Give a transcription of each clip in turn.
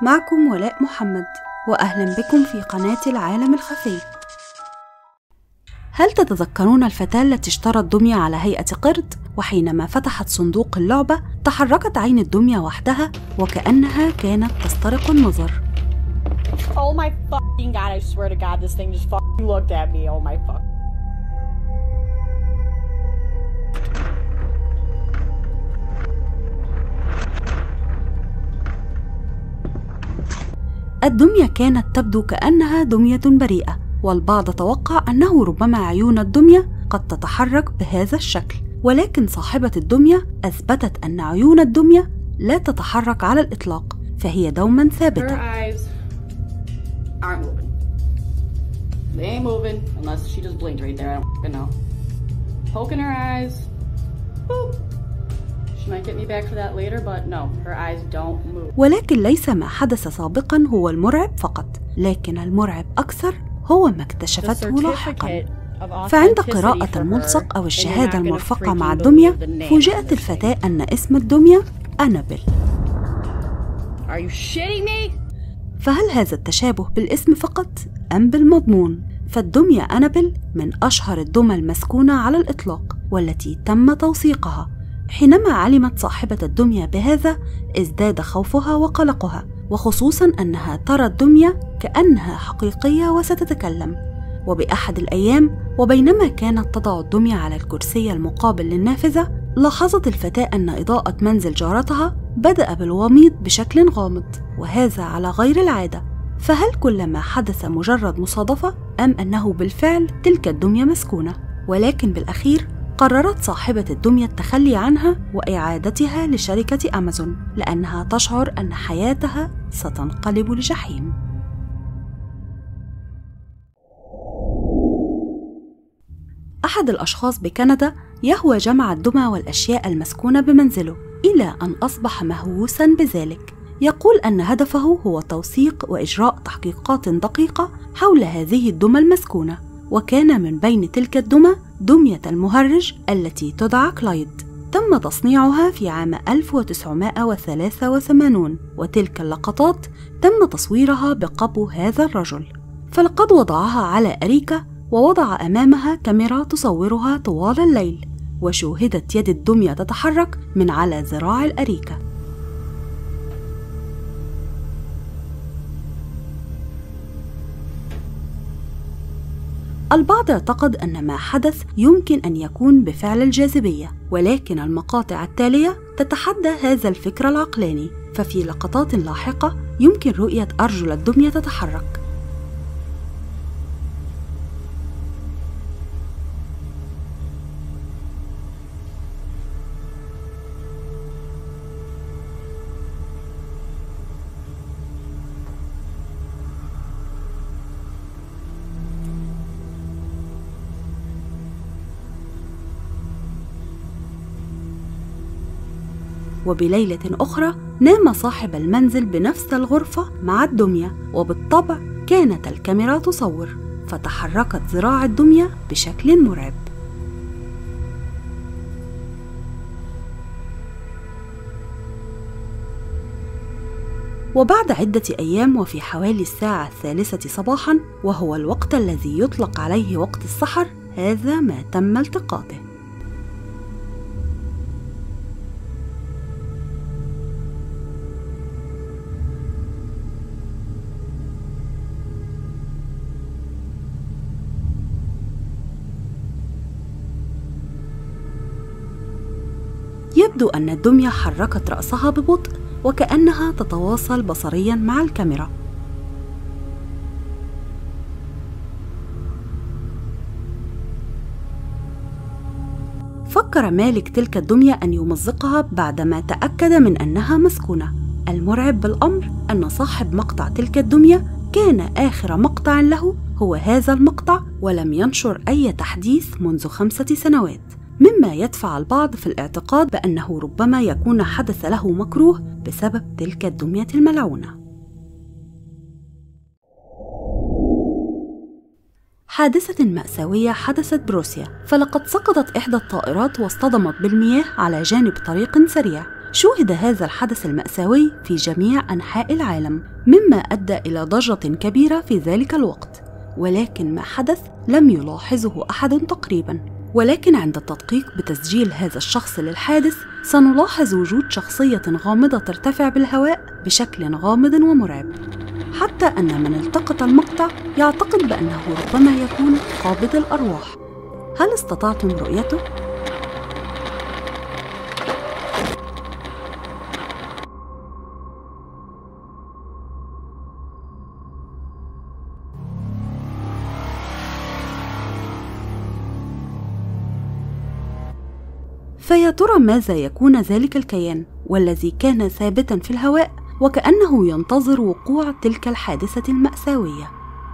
معكم ولاء محمد، وأهلا بكم في قناة العالم الخفي. هل تتذكرون الفتاة التي اشترت دمية على هيئة قرد؟ وحينما فتحت صندوق اللعبة تحركت عين الدمية وحدها وكأنها كانت تسترق النظر. Oh my fucking god, I swear to god this thing just fucking looked at me. Oh my fuck. الدمية كانت تبدو كأنها دمية بريئة، والبعض توقع أنه ربما عيون الدمية قد تتحرك بهذا الشكل، ولكن صاحبة الدمية أثبتت أن عيون الدمية لا تتحرك على الإطلاق، فهي دوما ثابتة. ولكن ليس ما حدث سابقا هو المرعب فقط، لكن المرعب أكثر هو ما اكتشفته لاحقا. فعند قراءة الملصق أو الشهادة المرفقة مع الدمية فوجئت الفتاة أن اسم الدمية أنابل. فهل هذا التشابه بالاسم فقط أم بالمضمون؟ فالدمية أنابل من أشهر الدمى المسكونة على الإطلاق والتي تم توثيقها. حينما علمت صاحبة الدمية بهذا ازداد خوفها وقلقها، وخصوصا أنها ترى الدمية كأنها حقيقية وستتكلم. وبأحد الأيام وبينما كانت تضع الدمية على الكرسي المقابل للنافذة، لاحظت الفتاة أن إضاءة منزل جارتها بدأ بالوميض بشكل غامض، وهذا على غير العادة. فهل كل ما حدث مجرد مصادفة أم أنه بالفعل تلك الدمية مسكونة؟ ولكن بالأخير قررت صاحبة الدمية التخلي عنها وإعادتها لشركة أمازون، لأنها تشعر أن حياتها ستنقلب لجحيم. أحد الأشخاص بكندا يهوى جمع الدمى والأشياء المسكونة بمنزله، إلى أن أصبح مهووساً بذلك. يقول أن هدفه هو توثيق وإجراء تحقيقات دقيقة حول هذه الدمى المسكونة، وكان من بين تلك الدمى دمية المهرج التي تدعى كلايد. تم تصنيعها في عام 1983، وتلك اللقطات تم تصويرها بقبو هذا الرجل. فلقد وضعها على أريكة ووضع أمامها كاميرا تصورها طوال الليل، وشوهدت يد الدمية تتحرك من على ذراع الأريكة. البعض اعتقد أن ما حدث يمكن أن يكون بفعل الجاذبية، ولكن المقاطع التالية تتحدى هذا الفكر العقلاني. ففي لقطات لاحقة يمكن رؤية أرجل الدمية تتحرك. وبليلة أخرى نام صاحب المنزل بنفس الغرفة مع الدمية، وبالطبع كانت الكاميرا تصور، فتحركت ذراع الدمية بشكل مرعب. وبعد عدة أيام وفي حوالي الساعة 3 صباحا، وهو الوقت الذي يطلق عليه وقت السحر، هذا ما تم التقاطه. يبدو أن الدمية حركت رأسها ببطء وكأنها تتواصل بصرياً مع الكاميرا. فكر مالك تلك الدمية أن يمزقها بعدما تأكد من أنها مسكونة. المرعب بالأمر أن صاحب مقطع تلك الدمية كان آخر مقطع له هو هذا المقطع، ولم ينشر أي تحديث منذ 5 سنوات، مما يدفع البعض في الاعتقاد بأنه ربما يكون حدث له مكروه بسبب تلك الدمية الملعونة. حادثة مأساوية حدثت بروسيا، فلقد سقطت إحدى الطائرات واصطدمت بالمياه على جانب طريق سريع، شوهد هذا الحدث المأساوي في جميع أنحاء العالم، مما أدى إلى ضجة كبيرة في ذلك الوقت، ولكن ما حدث لم يلاحظه أحد تقريباً. ولكن عند التدقيق بتسجيل هذا الشخص للحادث سنلاحظ وجود شخصية غامضة ترتفع بالهواء بشكل غامض ومرعب، حتى أن من التقط المقطع يعتقد بأنه ربما يكون قابض الأرواح. هل استطعتم رؤيته؟ فيا ترى ماذا يكون ذلك الكيان والذي كان ثابتا في الهواء وكأنه ينتظر وقوع تلك الحادثة المأساوية؟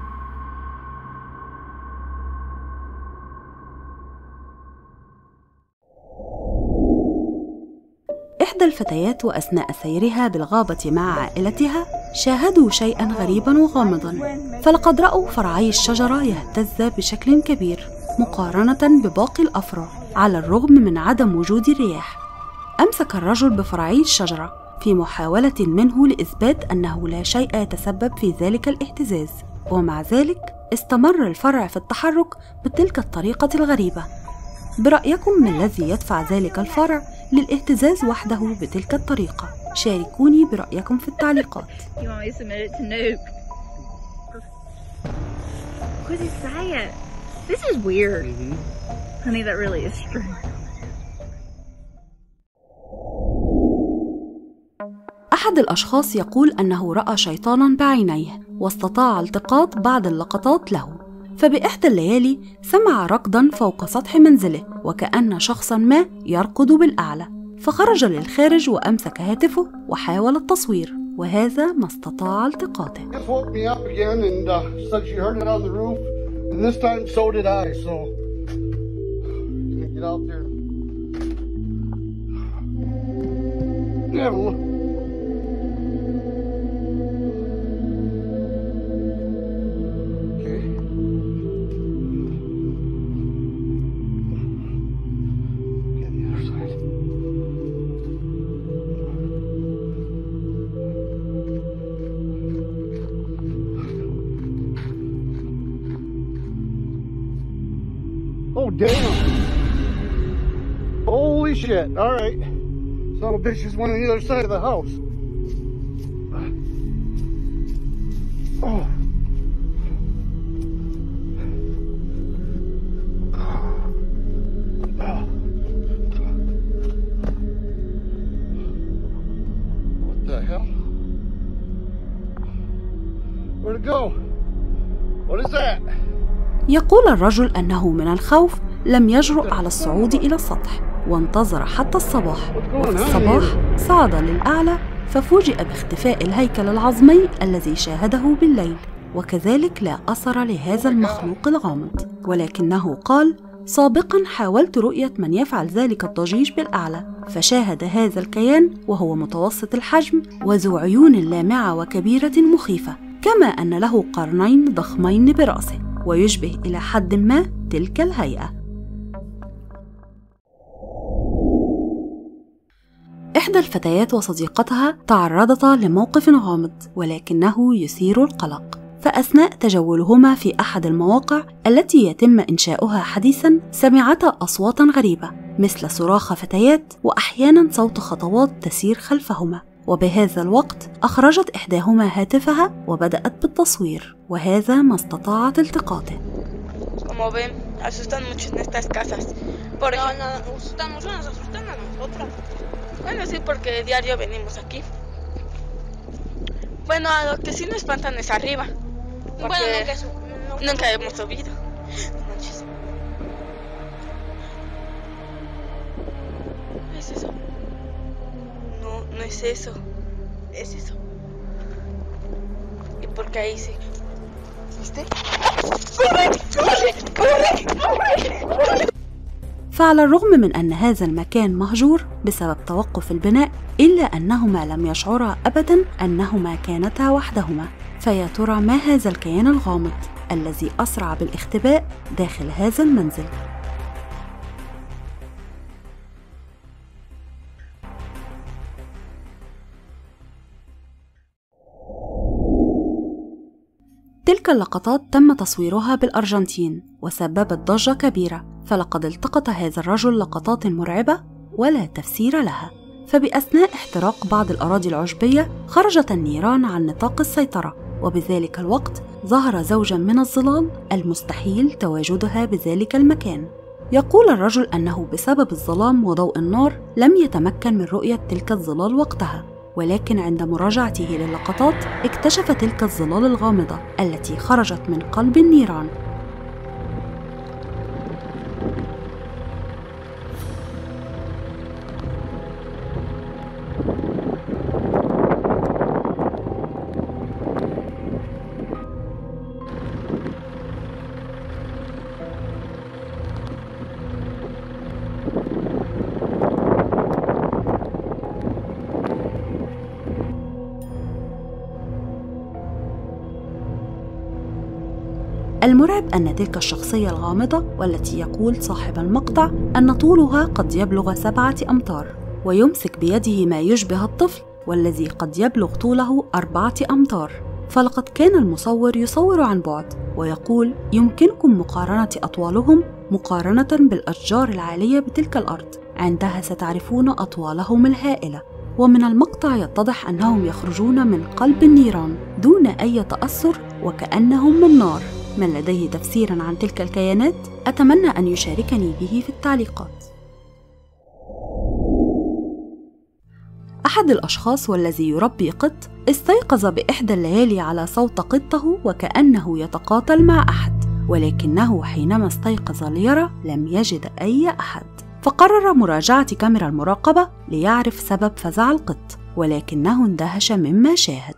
إحدى الفتيات وأثناء سيرها بالغابة مع عائلتها شاهدوا شيئا غريبا وغامضا، فلقد رأوا فرعي الشجرة يهتز بشكل كبير مقارنة بباقي الأفرع على الرغم من عدم وجود الرياح. أمسك الرجل بفرعي الشجرة في محاولة منه لإثبات أنه لا شيء يتسبب في ذلك الاهتزاز، ومع ذلك استمر الفرع في التحرك بتلك الطريقة الغريبة. برأيكم ما الذي يدفع ذلك الفرع للاهتزاز وحده بتلك الطريقة؟ شاركوني برأيكم في التعليقات. This is weird. Honey, that really is true. أحد الأشخاص يقول أنه رأى شيطاناً بعينيه واستطاع التقاط بعض اللقطات له، فبإحدى الليالي سمع ركضاً فوق سطح منزله وكأن شخصاً ما يركض بالأعلى، فخرج للخارج وأمسك هاتفه وحاول التصوير، وهذا ما استطاع التقاطه. And this time, so did I, so get out there. Yeah. Okay. Get the other side. Oh, damn. Holy shit. All right. Son of a bitch just went on the other side of the house. Oh. What the hell? Where'd it go? What is that? يقول الرجل أنه من الخوف لم يجرؤ على الصعود إلى السطح وانتظر حتى الصباح، وفي الصباح صعد للأعلى ففوجئ باختفاء الهيكل العظمي الذي شاهده بالليل، وكذلك لا أثر لهذا المخلوق الغامض. ولكنه قال: سابقا حاولت رؤية من يفعل ذلك الضجيج بالأعلى، فشاهد هذا الكيان وهو متوسط الحجم وذو عيون لامعة وكبيرة مخيفة، كما أن له قرنين ضخمين برأسه ويشبه إلى حد ما تلك الهيئة. إحدى الفتيات وصديقتها تعرضتا لموقف غامض ولكنه يثير القلق، فأثناء تجولهما في أحد المواقع التي يتم إنشاؤها حديثاً سمعتا أصواتاً غريبة مثل صراخ فتيات وأحياناً صوت خطوات تسير خلفهما، وبهذا الوقت أخرجت إحداهما هاتفها وبدأت بالتصوير، وهذا ما استطاعت التقاطه. Como ven, asustan mucho en estas casas. No, asustan mucho, nos asustan a nosotras. Bueno, sí, porque diario venimos aquí. Bueno, a lo que sí nos espantan es arriba. Bueno, nunca hemos subido. Manches. ¿Es eso? No, no es eso. Es eso. ¿Y por qué ahí sí? ¿Viste? ¡Corre! ¡Corre! ¡Corre! ¡Corre! فعلى الرغم من أن هذا المكان مهجور بسبب توقف البناء، إلا أنهما لم يشعرا أبداً أنهما كانتا وحدهما. فيا ترى ما هذا الكيان الغامض الذي أسرع بالاختباء داخل هذا المنزل؟ تلك اللقطات تم تصويرها بالأرجنتين وسببت ضجة كبيرة، فلقد التقط هذا الرجل لقطات مرعبة ولا تفسير لها. فبأثناء احتراق بعض الأراضي العشبية خرجت النيران عن نطاق السيطرة، وبذلك الوقت ظهر زوجا من الظلال المستحيل تواجدها بذلك المكان. يقول الرجل أنه بسبب الظلام وضوء النار لم يتمكن من رؤية تلك الظلال وقتها، ولكن عند مراجعته للقطات اكتشف تلك الظلال الغامضة التي خرجت من قلب النيران. المرعب أن تلك الشخصية الغامضة والتي يقول صاحب المقطع أن طولها قد يبلغ 7 أمتار، ويمسك بيده ما يشبه الطفل والذي قد يبلغ طوله 4 أمتار. فلقد كان المصور يصور عن بعد ويقول يمكنكم مقارنة أطوالهم مقارنة بالأشجار العالية بتلك الأرض، عندها ستعرفون أطوالهم الهائلة. ومن المقطع يتضح أنهم يخرجون من قلب النيران دون أي تأثر وكأنهم من نار. من لديه تفسيراً عن تلك الكيانات أتمنى أن يشاركني به في التعليقات. أحد الأشخاص والذي يربي قط استيقظ بإحدى الليالي على صوت قطه وكأنه يتقاتل مع أحد، ولكنه حينما استيقظ ليرى لم يجد أي أحد، فقرر مراجعة كاميرا المراقبة ليعرف سبب فزع القط، ولكنه اندهش مما شاهد.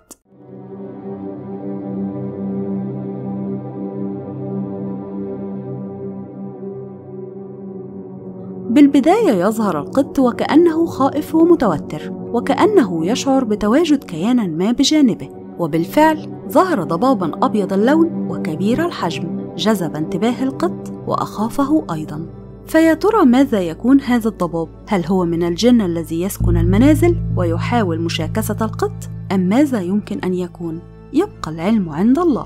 بالبداية يظهر القط وكأنه خائف ومتوتر، وكأنه يشعر بتواجد كيان ما بجانبه، وبالفعل ظهر ضباباً أبيض اللون وكبير الحجم جذب انتباه القط وأخافه أيضاً. فيا ترى ماذا يكون هذا الضباب؟ هل هو من الجن الذي يسكن المنازل ويحاول مشاكسة القط؟ أم ماذا يمكن أن يكون؟ يبقى العلم عند الله.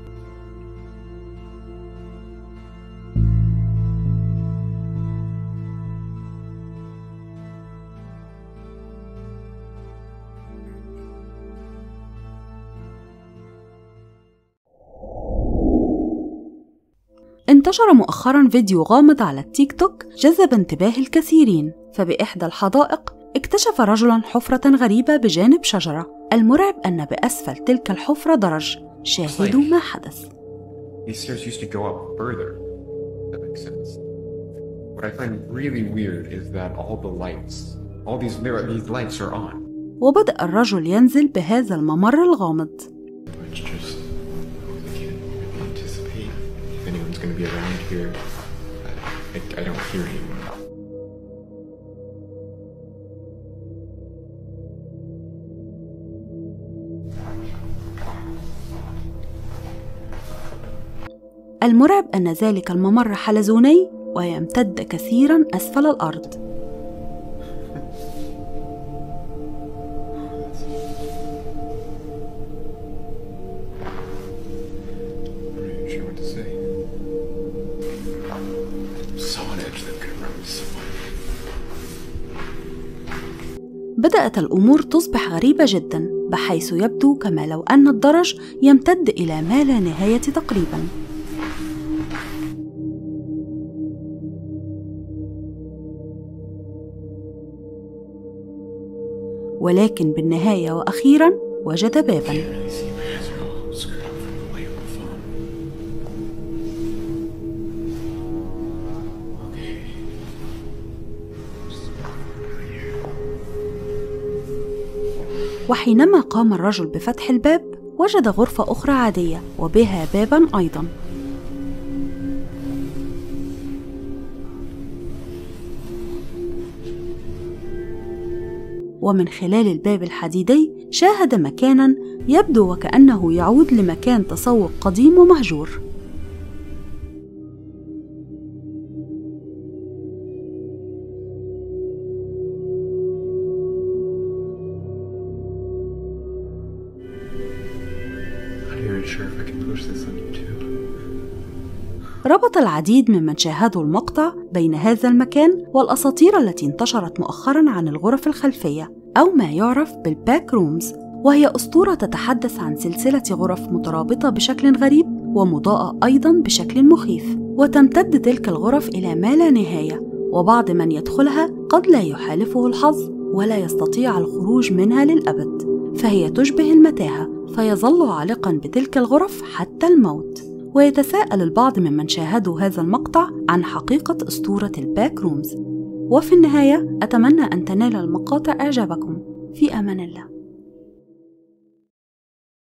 انتشر مؤخراً فيديو غامض على التيك توك جذب انتباه الكثيرين، فبإحدى الحدائق اكتشف رجلاً حفرة غريبة بجانب شجرة. المرعب أن بأسفل تلك الحفرة درج. شاهدوا ما حدث. These stairs used to go up further. That makes sense. What I find really weird is that all these lights are on. وبدأ الرجل ينزل بهذا الممر الغامض. Going to be around here. I don't hear anyone. المرعب أن ذلك الممر حلزوني ويمتد كثيراً أسفل الأرض. بدأت الأمور تصبح غريبة جداً، بحيث يبدو كما لو أن الدرج يمتد إلى ما لا نهاية تقريباً. ولكن بالنهاية وأخيراً وجد باباً. وحينما قام الرجل بفتح الباب وجد غرفة أخرى عادية وبها باباً أيضاً. ومن خلال الباب الحديدي شاهد مكاناً يبدو وكأنه يعود لمكان تسوق قديم ومهجور. even sure if I can post this on YouTube. ربط العديد ممن شاهدوا المقطع بين هذا المكان والأساطير التي انتشرت مؤخراً عن الغرف الخلفية أو ما يعرف بالباك رومز، وهي أسطورة تتحدث عن سلسلة غرف مترابطة بشكل غريب ومضاءة أيضاً بشكل مخيف، وتمتد تلك الغرف إلى ما لا نهاية، وبعض من يدخلها قد لا يحالفه الحظ ولا يستطيع الخروج منها للأبد، فهي تشبه المتاهة، فيظل عالقاً بتلك الغرف حتى الموت. ويتساءل البعض ممن شاهدوا هذا المقطع عن حقيقة أسطورة الباك رومز. وفي النهاية أتمنى أن تنال المقاطع إعجابكم. في أمان الله.